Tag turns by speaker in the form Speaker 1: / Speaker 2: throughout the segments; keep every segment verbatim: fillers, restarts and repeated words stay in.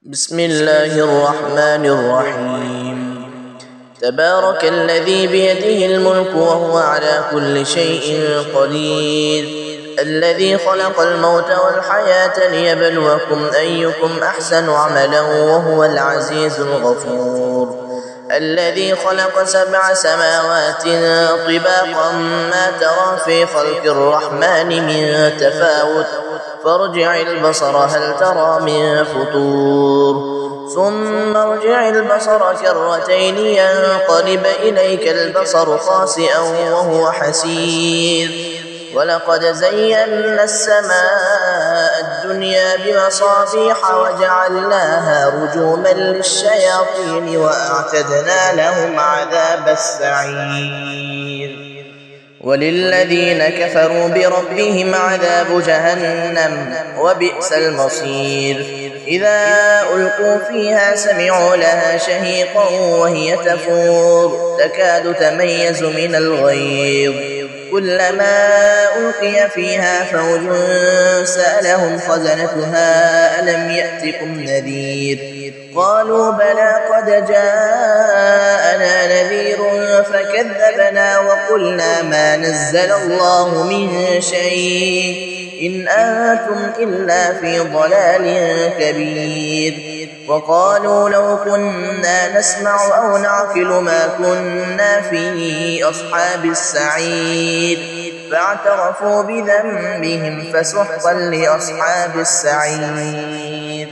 Speaker 1: بسم الله الرحمن الرحيم. تبارك الذي بيده الملك وهو على كل شيء قدير، الذي خلق الموت والحياة ليبلوكم أيكم أحسن عملا وهو العزيز الغفور، الذي خلق سبع سماوات طباقا ما ترى في خلق الرحمن من تفاوت، فارجع البصر هل ترى من فطور، ثم ارجع البصر كرتين ينقلب إليك البصر خاسئا وهو حسير، ولقد زينا السماء الدنيا بمصابيح وجعلناها رجوما للشياطين وأعتدنا لهم عذاب السعير، وللذين كفروا بربهم عذاب جهنم وبئس المصير. إذا ألقوا فيها سمعوا لها شهيقا وهي تفور تكاد تميز من الغيظ، كلما ألقي فيها فوج سألهم خزنتها ألم يأتكم نذير، قالوا بلى قد جاءنا نذير فكذبنا وقلنا ما نزل الله من شيء إن أنتم إلا في ضلال كبير، وقالوا لو كنا نسمع أو نعقل ما كنا في أصحاب السعير، فاعترفوا بذنبهم فسحقا لأصحاب السعير.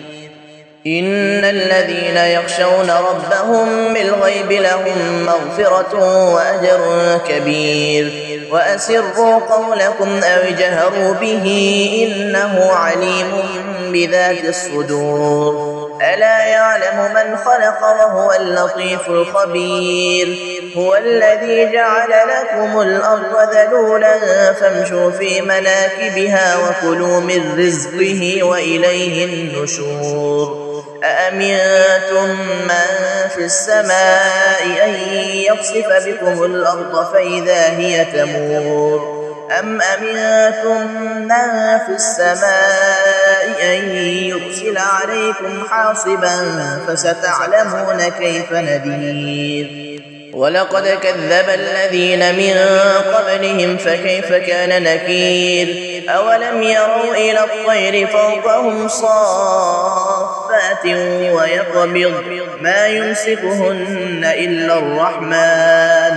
Speaker 1: إن الذين يخشون ربهم بالغيب لهم مغفرة وأجر كبير، وأسروا قولكم أو اجهروا به إنه عليم بذات الصدور، ألا يعلم من خلق وهو اللطيف الخبير، هو الذي جعل لكم الأرض ذلولا فامشوا في مناكبها وكلوا من رزقه وإليه النشور، أأمنتم من في السماء أن يخسف بكم الأرض فإذا هي تمور، أم أمنتم من في السماء أن يرسل عليكم حاصبا فستعلمون كيف نذير. ولقد كذب الذين من قبلهم فكيف كان نكير، أولم يروا إلى الطير فوقهم صافات ويقبض ما يمسكهن إلا الرحمن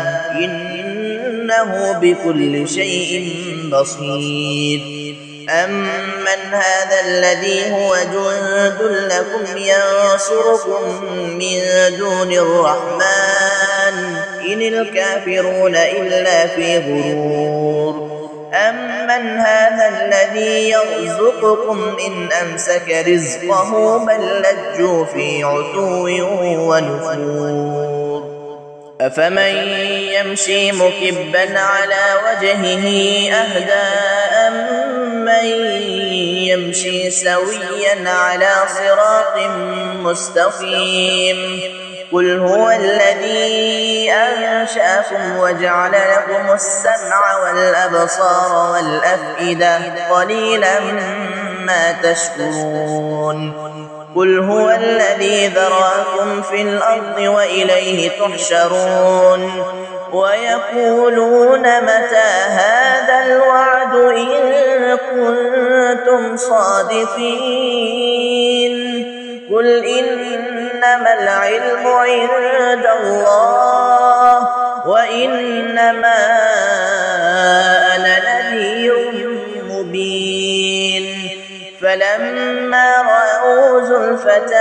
Speaker 1: إنه بكل شيء بصير، أمن هذا الذي هو جند لكم ينصركم من دون الرحمن إن الكافرون إلا في غرور، أمن هذا الذي يرزقكم إن أمسك رزقه بل لجوا في عتو ونفور، أفمن يمشي مكبا على وجهه أهدى أمن يمشي سويا على صراط مستقيم، قل هو الذي أنشأكم وجعل لكم السمع والأبصار والأفئدة قليلا ما تشكرون، قل هو الذي ذرأكم في الأرض وإليه تحشرون، ويقولون متى هذا الوعد إن كنتم صادقين، قل إنما العلم عند الله وإنما أنا نذير مبين، فلما رأوا زلفة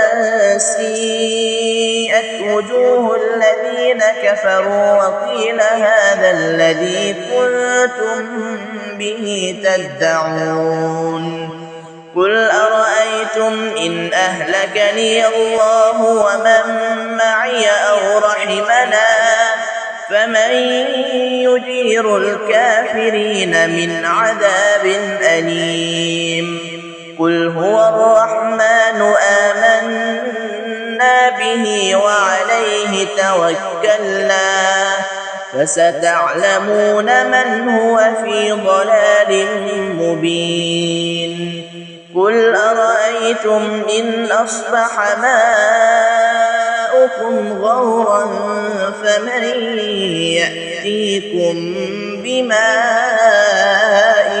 Speaker 1: سيئت وجوه الذين كفروا وقيل هذا الذي كنتم به تدعون، قل أرأيتم إن أهلكني الله ومن معي أو رحمنا فمن يجير الكافرين من عذاب أليم، قل هو الرحمن آمنا به وعليه توكلنا فستعلمون من هو في ضلال مبين، قل أرأيتم إن أصبح ماؤكم غورا فمن يأتيكم بماء